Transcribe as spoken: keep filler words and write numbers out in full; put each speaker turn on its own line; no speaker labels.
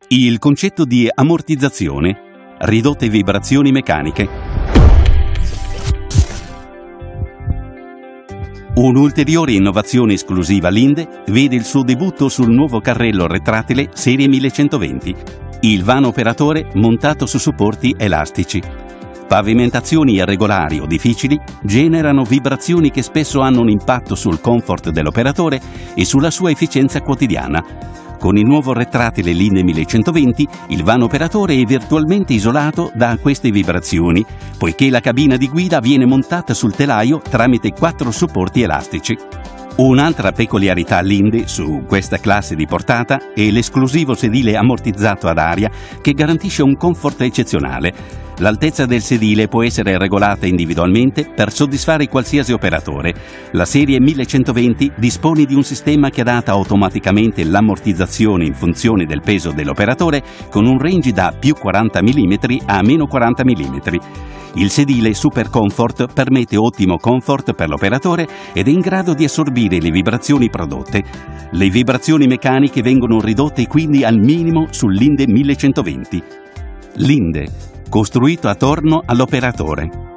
Il concetto di ammortizzazione, ridotte vibrazioni meccaniche. Un'ulteriore innovazione esclusiva Linde vede il suo debutto sul nuovo carrello retrattile serie millecentoventi, il vano operatore montato su supporti elastici. Pavimentazioni irregolari o difficili generano vibrazioni che spesso hanno un impatto sul comfort dell'operatore e sulla sua efficienza quotidiana. Con il nuovo retrattile Linde millecentoventi, il vano operatore è virtualmente isolato da queste vibrazioni, poiché la cabina di guida viene montata sul telaio tramite quattro supporti elastici. Un'altra peculiarità Linde su questa classe di portata è l'esclusivo sedile ammortizzato ad aria che garantisce un comfort eccezionale. L'altezza del sedile può essere regolata individualmente per soddisfare qualsiasi operatore. La serie millecentoventi dispone di un sistema che adatta automaticamente l'ammortizzazione in funzione del peso dell'operatore con un range da più quaranta millimetri a meno quaranta millimetri. Il sedile Super Comfort permette ottimo comfort per l'operatore ed è in grado di assorbire le vibrazioni prodotte. Le vibrazioni meccaniche vengono ridotte quindi al minimo sul Linde millecentoventi. Linde, costruito attorno all'operatore.